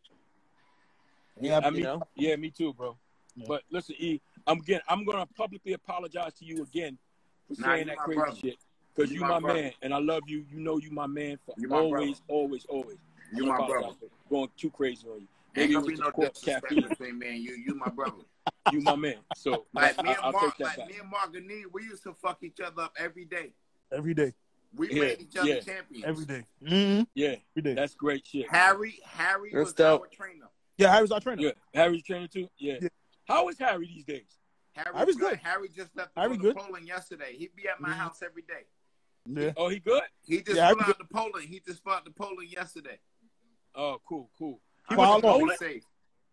Yeah, me too, bro. Yeah. But listen, I'm gonna publicly apologize to you again for saying that crazy shit. Because you my man, and I love you. You know you my man for always. You my brother. Going too crazy on you. Maybe it was no disrespect between me and you. You my brother. You my man. So me and Mark Anene, we used to fuck each other up every day. Every day. We made each other champions. Every day. Mm-hmm. Yeah. Every day. That's great shit. Harry was our trainer. Yeah, Harry's our trainer. Yeah. Harry's trainer too? Yeah. How is Harry these days? Harry's good. Harry just left to go to Poland yesterday. He'd be at my house every day. Yeah. Oh, he good? He just flew out to Poland. He just flew out to Poland yesterday. Oh, cool. He was Poland? Safe.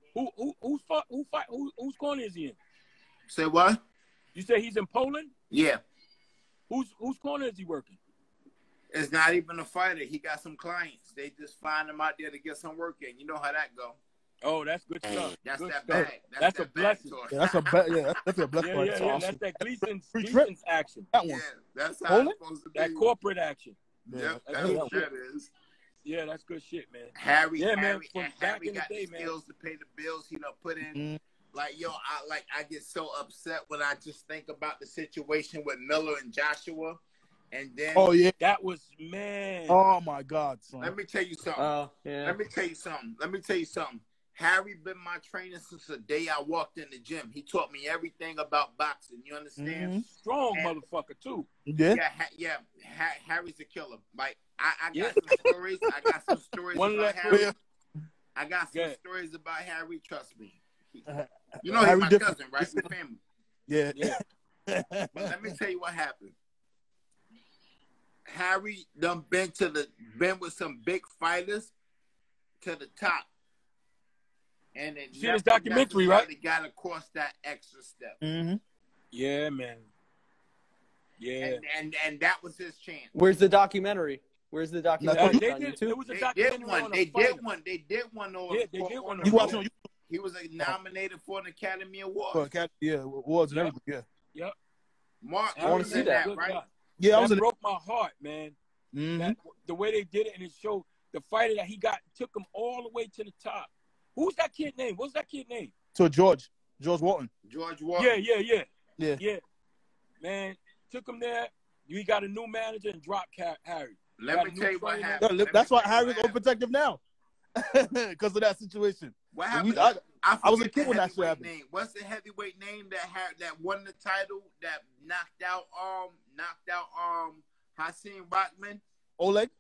Whose corner is he in? Say what? You say he's in Poland? Yeah. Whose corner is he working? It's not even a fighter. He got some clients. They just find him out there to get some work in. You know how that go. Oh, that's good stuff. That's good that stuff. bag. That's a blessing. That's a blessing. That's a blessing. Yeah. Awesome. That's that Gleason's action. That one. Yeah, that's how it's supposed to be. That corporate action. Yep, that's what that is. Yeah, that's good shit, man. Harry got the skills to pay the bills he done put in. Mm-hmm. Like, I get so upset when I just think about the situation with Miller and Joshua. And then that was, man. Oh my God, son. Let me tell you something. Let me tell you something. Harry been my trainer since the day I walked in the gym. He taught me everything about boxing. You understand? Mm-hmm. Strong motherfucker too. Yeah. Harry's a killer. Like I got some stories. I got some stories about Harry. I got some stories about Harry. Trust me. You know he's my cousin, right? We're family. Yeah. But let me tell you what happened. Harry done been with some big fighters to the top. And then see his documentary, right? They got to cross that extra step. Mm-hmm. Yeah, man. Yeah. And that was his chance. Where's the documentary? Where's the documentary? On YouTube? It was a documentary. They did one. They did one. Yeah, they did one. You watch on YouTube. He was nominated for an Academy Award. Awards and everything. Yeah. Yep. Mark, I want to see that. Right? Yeah, that broke my heart, man. Mm-hmm. That, the way they did it, and it showed the fighter that he got took him all the way to the top. Who's that kid name? What's that kid name? So George Wharton. George Wharton. Yeah. Man, took him there. You got a new manager and dropped Harry. Let me tell you what happened. That's why Harry's overprotective now, because of that situation. What happened? I was a kid when that shit happened. What's the heavyweight name that won the title that knocked out Hasim Rockman? Oleg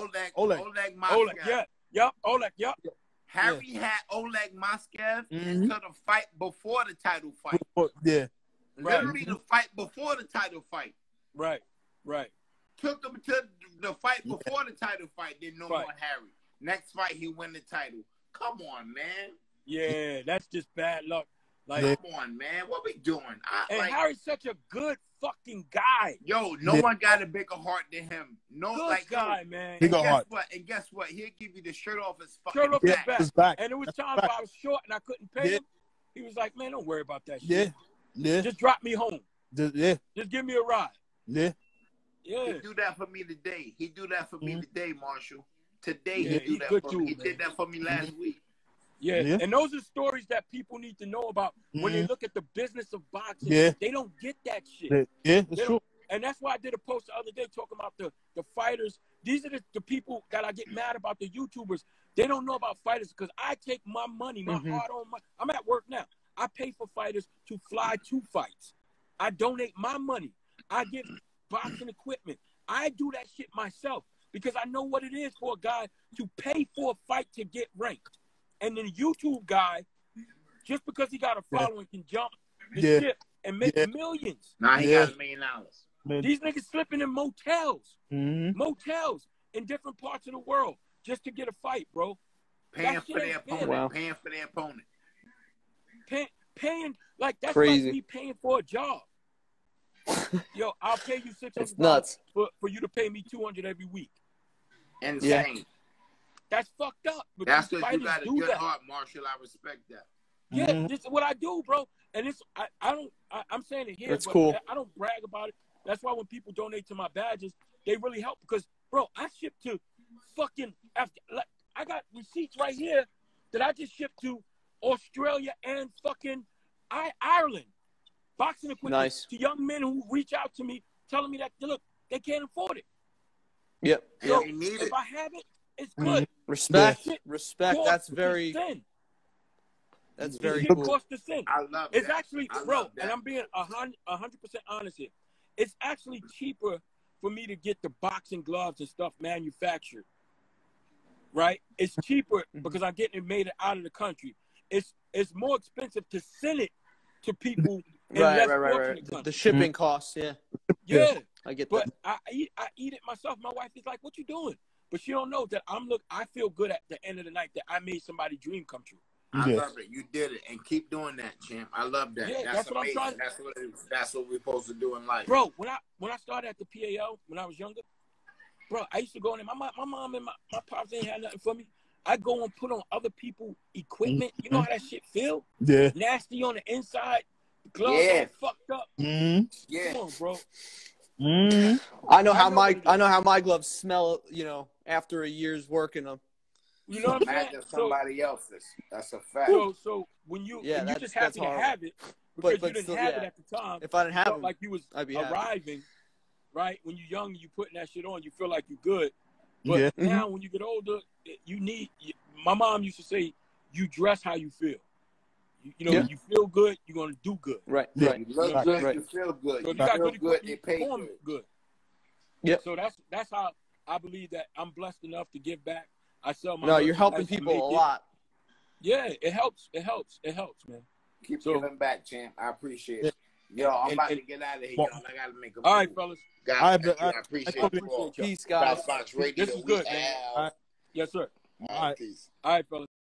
Moskev. Oleg. Harry had Oleg Moskev until the fight before the title fight. Literally the fight before the title fight. Right. Took him to the fight before the title fight. Then no more Harry. Next fight he win the title. Come on, man. Yeah, that's just bad luck. Like, come on, man. What we doing? Harry's such a good fucking guy. Yo, no one got a bigger heart than him. No, good guy, man. And guess what? He'll give you the shirt off his fucking back. And it was times I was short and I couldn't pay him. He was like, man, don't worry about that shit. Just drop me home. Just give me a ride. He do that for me today. He do that for me today, Marshall. Today he do that for me. He did that for me last week. Yeah, and those are stories that people need to know about when they look at the business of boxing. They don't get that shit. It's true. And that's why I did a post the other day talking about the fighters. These are the people that I get mad about, the YouTubers. They don't know about fighters because I take my money, my hard-earned money. I'm at work now. I pay for fighters to fly to fights. I donate my money. I get boxing equipment. I do that shit myself because I know what it is for a guy to pay for a fight to get ranked. And then YouTube guy, just because he got a following, can jump the ship and make millions. Nah, he got $1 million. These niggas slipping in motels in different parts of the world just to get a fight, bro. Paying for their opponent. Wow. Paying for their opponent. Paying like that's crazy. Like me paying for a job. Yo, I'll pay you $600 for you to pay me $200 every week. Insane. Yeah. That's fucked up. That's because you got a good heart, Marshall. I respect that. Yeah, this is what I do, bro. And it's I'm saying it here. That's cool. I don't brag about it. That's why when people donate to my badges, they really help because, bro, I ship to fucking I got receipts right here that I just shipped to Australia and fucking Ireland. Boxing equipment to young men who reach out to me telling me that, look, they can't afford it. Yep. So if I have it, it's good. Respect. That's very cool. Cost to send. I love it. It's actually, bro, and I'm being 100% honest here. It's actually cheaper for me to get the boxing gloves and stuff manufactured. Right? It's cheaper because I'm getting it made out of the country. It's more expensive to send it to people in less fortunate countries. The shipping costs, Yeah. I get that. But I eat it myself. My wife is like, what you doing? But she don't know that I feel good at the end of the night that I made somebody's dream come true. I love it. You did it, and keep doing that, champ. I love that. Yeah, that's what amazing. I'm trying. That's what we're supposed to do in life, bro. When I started at the PAL when I was younger, bro, I used to go in there. My mom and my pops ain't had nothing for me. I go and put on other people's equipment. You know how that shit feel? Yeah. Nasty on the inside, gloves all fucked up. Yeah. Come on, bro. I know how my gloves smell. You know, after a year's working them. You know what I'm saying? Imagine somebody else's. That's a fact. So when you just happy to have it because you didn't have it at the time. If I didn't have it, like you was arriving, right? When you're young, you putting that shit on, you feel like you're good. But now when you get older, my mom used to say, you dress how you feel. You know, you feel good, you're gonna do good. Right. You Right. look good, you feel good. So you got good, you it pays good. Yeah. So that's how I believe that I'm blessed enough to give back. I sell my. No, you're helping people a lot. Yeah, it helps. It helps, man. Keep giving back, champ. I appreciate it. Yo, I'm about to get out of here. Y'all. I gotta make a move. All right, fellas. Guys, I appreciate it. Peace, guys. SouthBoX Radio. This is good, man. Yes, sir. All right, peace. All right, fellas.